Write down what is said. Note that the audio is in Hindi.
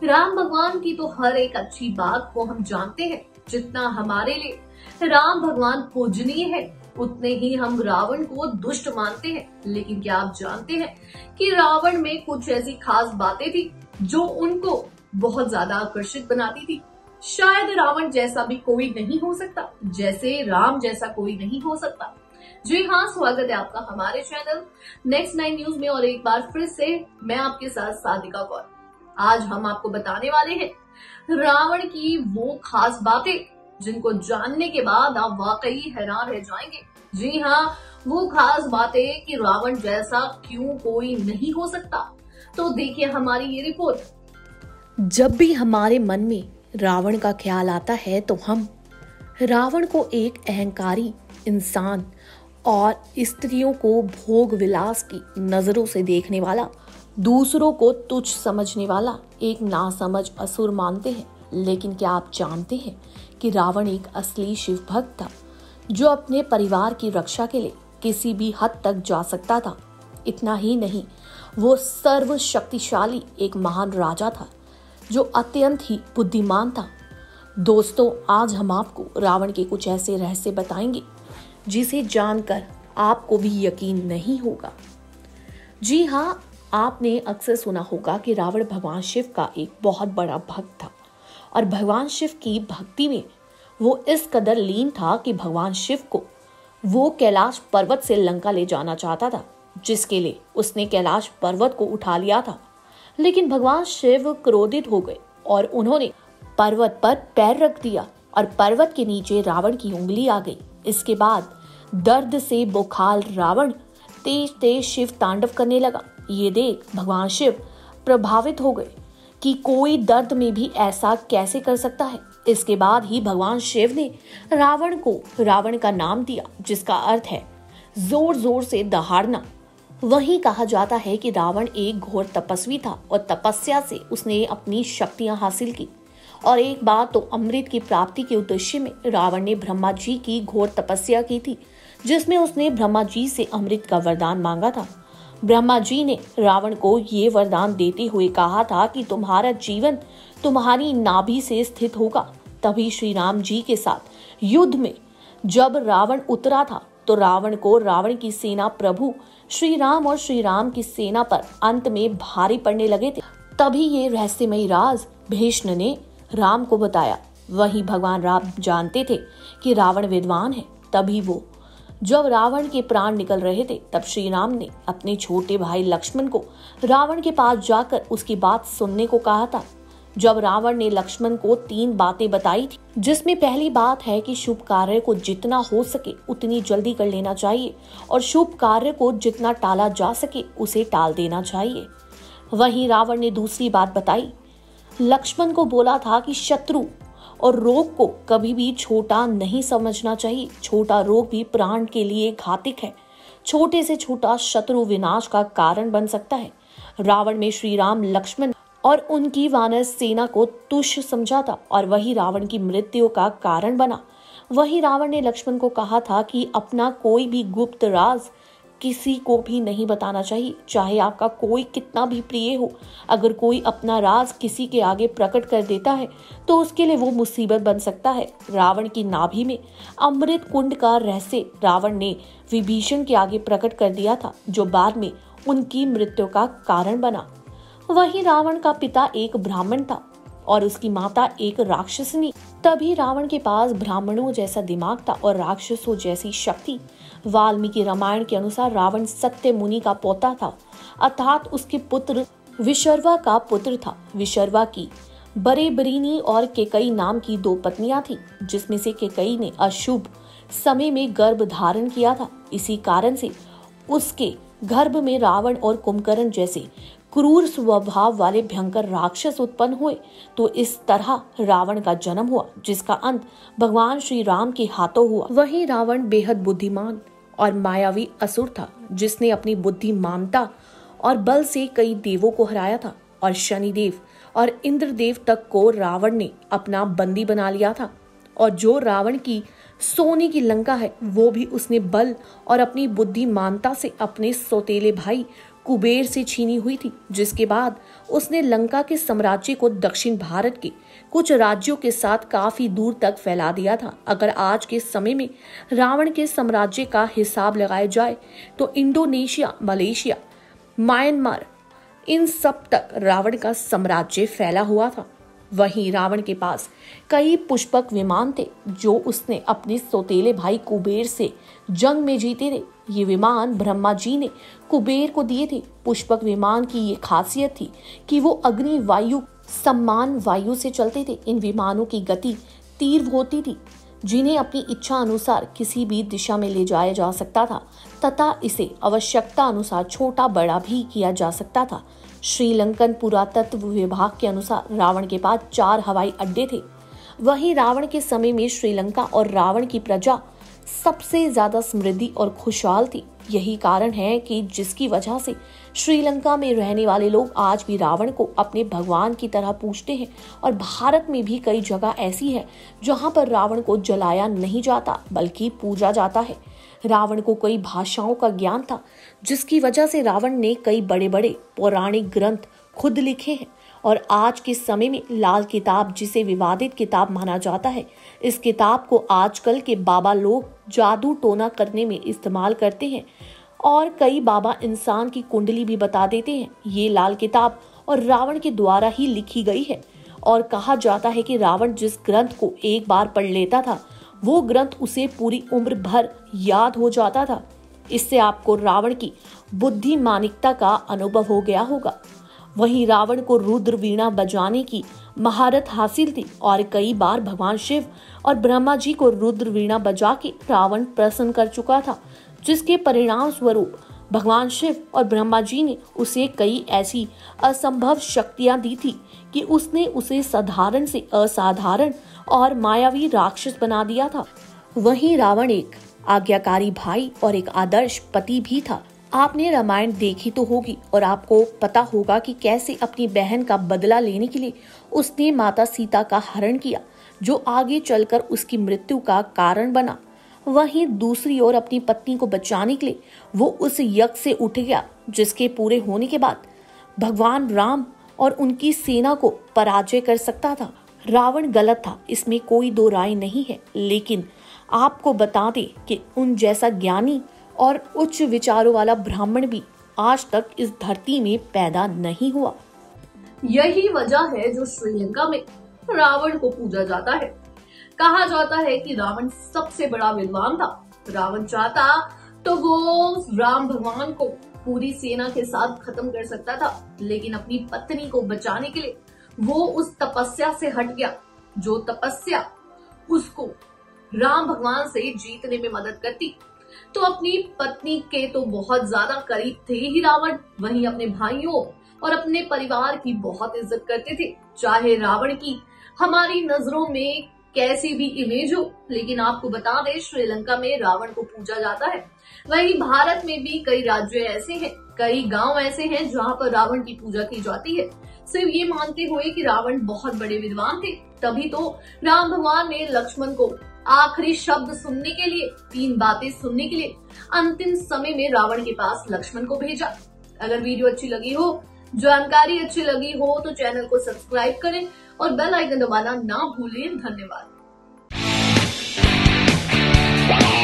राम भगवान की तो हर एक अच्छी बात को हम जानते हैं। जितना हमारे लिए राम भगवान पूजनीय है, उतने ही हम रावण को दुष्ट मानते हैं। लेकिन क्या आप जानते हैं कि रावण में कुछ ऐसी खास बातें थी जो उनको बहुत ज्यादा आकर्षित बनाती थी। शायद रावण जैसा भी कोई नहीं हो सकता, जैसे राम जैसा कोई नहीं हो सकता। जी हाँ, स्वागत है आपका हमारे चैनल नेक्स्ट 9 न्यूज में और एक बार फिर से मैं आपके साथ सादिका कौर। आज हम आपको बताने वाले हैं रावण की वो खास बातें जिनको जानने के बाद आप वाकई हैरान रह जाएंगे। जी हाँ, वो खास बातें कि रावण जैसा क्यों कोई नहीं हो सकता। तो देखिए हमारी ये रिपोर्ट। जब भी हमारे मन में रावण का ख्याल आता है तो हम रावण को एक अहंकारी इंसान और स्त्रियों को भोग विलास की नजरों से देखने वाला, दूसरों को तुच्छ समझने वाला एक नासमझ असुर मानते हैं। लेकिन क्या आप जानते हैं कि रावण एक असली शिव भक्त था जो अपने परिवार की रक्षा के लिए किसी भी हद तक जा सकता था। इतना ही नहीं, वो सर्वशक्तिशाली एक महान राजा था जो अत्यंत ही बुद्धिमान था। दोस्तों, आज हम आपको रावण के कुछ ऐसे रहस्य बताएंगे जिसे जानकर आपको भी यकीन नहीं होगा। जी हाँ, आपने अक्सर सुना होगा कि रावण भगवान शिव का एक बहुत बड़ा भक्त था और भगवान शिव की भक्ति में वो इस कदर लीन था कि भगवान शिव को वो कैलाश पर्वत से लंका ले जाना चाहता था, जिसके लिए उसने कैलाश पर्वत को उठा लिया था। लेकिन भगवान शिव क्रोधित हो गए और उन्होंने पर्वत पर पैर रख दिया और पर्वत के नीचे रावण की उंगली आ गई। इसके बाद दर्द से बोखाल रावण तेज तेज शिव तांडव करने लगा। ये देख भगवान शिव प्रभावित हो गए कि कोई दर्द में भी ऐसा कैसे कर सकता है। इसके बाद ही भगवान शिव ने रावण को रावण का नाम दिया, जिसका अर्थ है जोर जोर से दहाड़ना। वही कहा जाता है कि रावण एक घोर तपस्वी था और तपस्या से उसने अपनी शक्तियां हासिल की। और एक बार तो अमृत की प्राप्ति के उद्देश्य में रावण ने ब्रह्मा जी की घोर तपस्या की थी, जिसमें उसने ब्रह्मा जी से अमृत का वरदान मांगा था। ब्रह्मा जी ने रावण को ये वरदान देते हुए कहा था कि तुम्हारा जीवन तुम्हारी नाभि से स्थित होगा। तभी श्री राम जी के साथ युद्ध में जब रावण उतरा था तो रावण को रावण की सेना प्रभु श्री राम और श्री राम की सेना पर अंत में भारी पड़ने लगे थे। तभी ये रहस्यमयी राज भीष्म ने राम को बताया। वहीं भगवान राम जानते थे कि रावण विद्वान है। तभी वो जब रावण के प्राण निकल रहे थे तब श्री राम ने अपने छोटे भाई लक्ष्मण को रावण के पास जाकर उसकी बात सुनने को कहा था। जब रावण ने लक्ष्मण को 3 बातें बताई थी, जिसमें पहली बात है कि शुभ कार्य को जितना हो सके उतनी जल्दी कर लेना चाहिए और शुभ कार्य को जितना टाला जा सके उसे टाल देना चाहिए। वहीं रावण ने दूसरी बात बताई, लक्ष्मण को बोला था कि शत्रु और रोग को कभी भी छोटा नहीं समझना चाहिए। छोटा रोग भी प्राण के लिए घातक है। छोटे से छोटा शत्रु विनाश का कारण बन सकता है। रावण में श्री राम लक्ष्मण और उनकी वानर सेना को तुच्छ समझा था और वही रावण की मृत्यु का कारण बना। वही रावण ने लक्ष्मण को कहा था कि अपना कोई भी गुप्त राज किसी को भी नहीं बताना चाहिए, चाहे आपका कोई कितना भी प्रिय हो। अगर कोई अपना राज किसी के आगे प्रकट कर देता है तो उसके लिए वो मुसीबत बन सकता है। रावण की नाभि में अमृत कुंड का रहस्य रावण ने विभीषण के आगे प्रकट कर दिया था, जो बाद में उनकी मृत्यु का कारण बना। वहीं रावण का पिता एक ब्राह्मण था और उसकी माता एक राक्षसनी। तभी रावण के पास ब्राह्मणों जैसा दिमाग था और राक्षसों जैसी शक्ति। वाल्मीकि रामायण के अनुसार रावण सत्य मुनि का पोता था, अर्थात उसके पुत्र विशर्वा का पुत्र था। विशर्वा की बरेबरीनी और केकई नाम की 2 पत्नियां थी, जिसमें से केकई ने अशुभ समय में गर्भ धारण किया था। इसी कारण से उसके गर्भ में रावण और कुंभकर्ण जैसे क्रूर स्वभाव वाले भयंकर राक्षस उत्पन्न हुए। तो इस तरह रावण का जन्म हुआ, जिसका अंत भगवान श्री राम के हाथों हुआ। वहीं रावण बेहद बुद्धिमान और मायावी असुर था, जिसने अपनी बुद्धिमानता और बल से कई देवों को हराया था और शनिदेव और इंद्रदेव तक को रावण ने अपना बंदी बना लिया था। और जो रावण की सोने की लंका है वो भी उसने बल और अपनी बुद्धिमानता से अपने सौतेले भाई कुबेर से छीनी हुई थी, जिसके बाद उसने लंका के साम्राज्य को दक्षिण भारत के कुछ राज्यों के साथ काफी दूर तक फैला दिया था। अगर आज के समय में रावण के साम्राज्य का हिसाब लगाया जाए तो इंडोनेशिया, मलेशिया, म्यांमार, इन सब तक रावण का साम्राज्य फैला हुआ था। वहीं रावण के पास कई पुष्पक विमान थे जो उसने अपने सौतेले भाई कुबेर से जंग में जीते थे। ये विमान ब्रह्मा जी ने कुबेर को दिए थे। पुष्पक विमान की ये खासियत थी कि वो अग्नि, वायु, सम्मान वायु से चलते थे। इन विमानों की गति तीव्र होती थी, जिन्हें अपनी इच्छा अनुसार किसी भी दिशा में ले जाया जा सकता था तथा इसे आवश्यकता अनुसार छोटा बड़ा भी किया जा सकता था। श्रीलंकन पुरातत्व विभाग के अनुसार रावण के पास 4 हवाई अड्डे थे। वहीं रावण के समय में श्रीलंका और रावण की प्रजा सबसे ज्यादा समृद्धि और खुशहाल थी। यही कारण है कि जिसकी वजह से श्रीलंका में रहने वाले लोग आज भी रावण को अपने भगवान की तरह पूजते हैं। और भारत में भी कई जगह ऐसी है जहां पर रावण को जलाया नहीं जाता बल्कि पूजा जाता है। रावण को कई भाषाओं का ज्ञान था, जिसकी वजह से रावण ने कई बड़े बड़े पौराणिक ग्रंथ खुद लिखे हैं। और आज के समय में लाल किताब, जिसे विवादित किताब माना जाता है, इस किताब को आजकल के बाबा लोग जादू टोना करने में इस्तेमाल करते हैं और कई बाबा इंसान की कुंडली भी बता देते हैं। ये लाल किताब और रावण के द्वारा ही लिखी गई है और कहा जाता है कि रावण जिस ग्रंथ को एक बार पढ़ लेता था वो ग्रंथ उसे पूरी उम्र भर याद हो जाता था। इससे आपको रावण की बुद्धिमानिकता का अनुभव हो गया होगा। वहीं रावण को रुद्र वीणा बजाने की महारत हासिल थी और कई बार भगवान शिव और ब्रह्मा जी को रुद्र वीणा बजा के रावण प्रसन्न कर चुका था, जिसके परिणाम स्वरूप भगवान शिव और ब्रह्मा जी ने उसे कई ऐसी असंभव शक्तियां दी थी कि उसने उसे साधारण से असाधारण और मायावी राक्षस बना दिया था। वहीं रावण एक आज्ञाकारी भाई और एक आदर्श पति भी था। आपने रामायण देखी तो होगी और आपको पता होगा कि कैसे अपनी बहन का बदला लेने के लिए उसने माता सीता का हरण किया, जो आगे चलकर उसकी मृत्यु का कारण बना। वहीं दूसरी ओर अपनी पत्नी को बचाने के लिए वो उस यज्ञ से उठ गया, जिसके पूरे होने के बाद भगवान राम और उनकी सेना को पराजय कर सकता था। रावण गलत था, इसमें कोई दो राय नहीं है, लेकिन आपको बता दें कि उन जैसा ज्ञानी और उच्च विचारों वाला ब्राह्मण भी आज तक इस धरती में पैदा नहीं हुआ। यही वजह है जो श्रीलंका में रावण को पूजा जाता है। कहा जाता है कि रावण सबसे बड़ा विद्वान था। रावण चाहता तो वो राम भगवान को पूरी सेना के साथ खत्म कर सकता था, लेकिन अपनी पत्नी को बचाने के लिए वो उस तपस्या से हट गया, जो तपस्या उसको राम भगवान से जीतने में मदद करती। तो अपनी पत्नी के तो बहुत ज्यादा करीब थे ही रावण, वहीं अपने भाइयों और अपने परिवार की बहुत इज्जत करते थे। चाहे रावण की हमारी नजरों में कैसी भी इमेज हो, लेकिन आपको बता दें श्रीलंका में रावण को पूजा जाता है। वहीं भारत में भी कई राज्य ऐसे हैं, कई गांव ऐसे हैं जहां पर रावण की पूजा की जाती है, सिर्फ ये मानते हुए कि रावण बहुत बड़े विद्वान थे। तभी तो राम भगवान ने लक्ष्मण को आखिरी शब्द सुनने के लिए, 3 बातें सुनने के लिए अंतिम समय में रावण के पास लक्ष्मण को भेजा। अगर वीडियो अच्छी लगी हो, जानकारी अच्छी लगी हो तो चैनल को सब्सक्राइब करें और बेल आइकन दबाना ना भूलें। धन्यवाद।